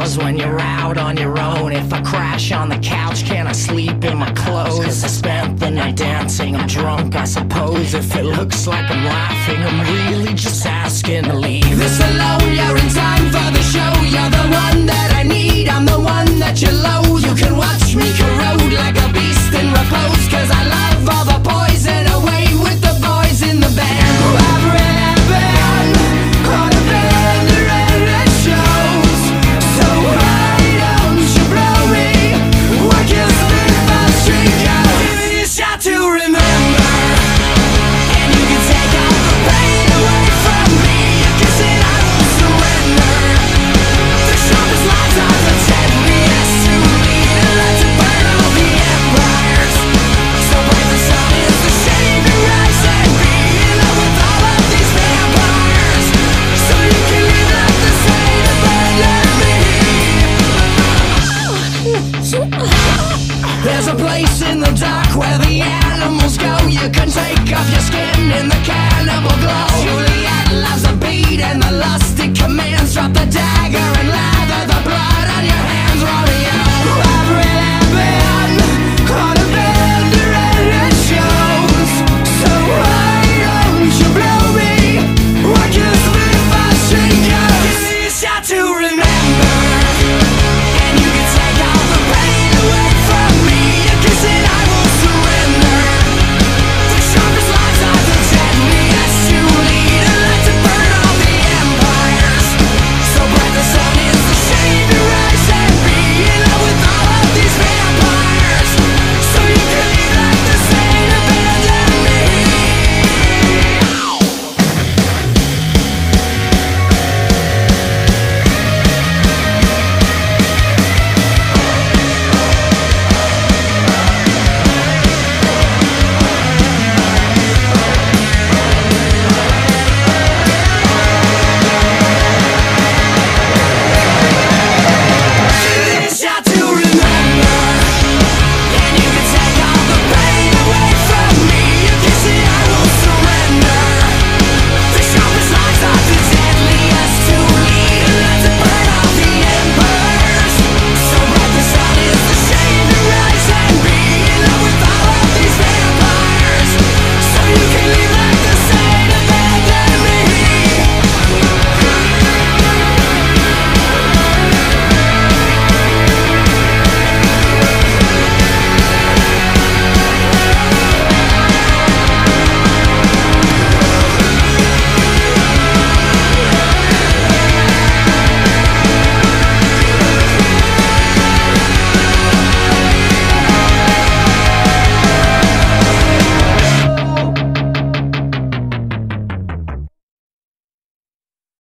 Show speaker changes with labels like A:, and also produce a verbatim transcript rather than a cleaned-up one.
A: pause when you're out on your own? If I crash on the couch, can I sleep in my clothes? Cause I spent the night dancing, I'm drunk I suppose. If it looks like I'm laughing, I'm really just asking to leave this alone. You're in time for the show, you're the one that I need, I'm the one that you loathe. You can watch me corrode like a beast in repose, cause